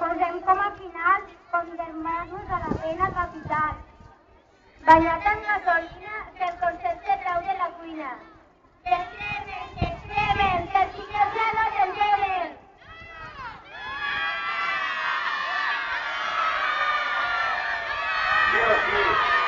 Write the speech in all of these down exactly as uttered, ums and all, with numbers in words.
posem com a final condemnar-nos a la pena capital. Banyat en gasolina que el concepte trau de la cuina. Que es cremen, que es cremen, que els xiquets ja no s'entenen. Sí o sí.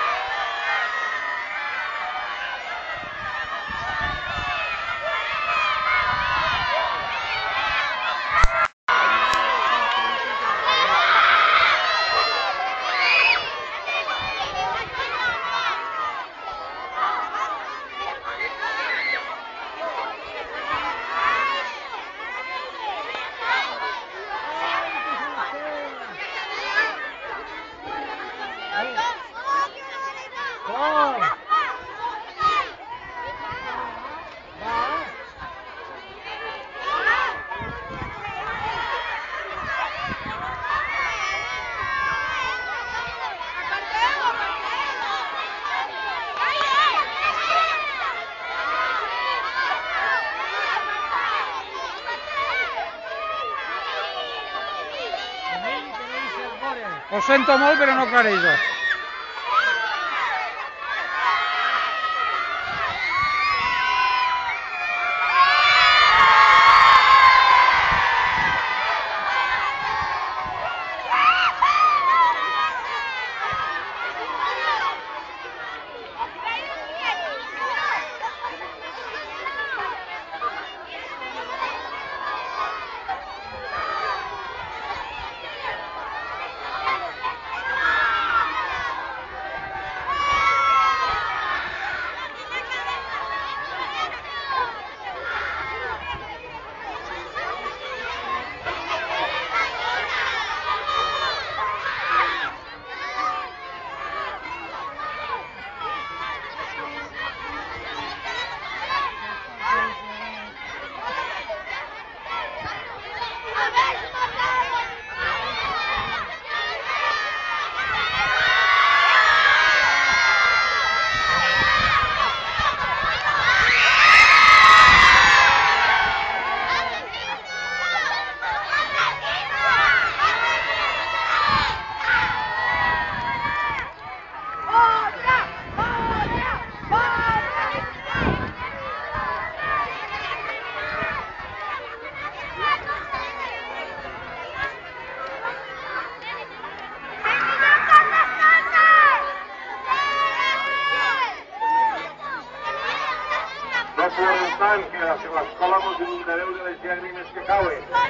Ho sento molt, però no clarejo. No podem tant que a l'escola mos inundareu de les llàgrimes que cauen.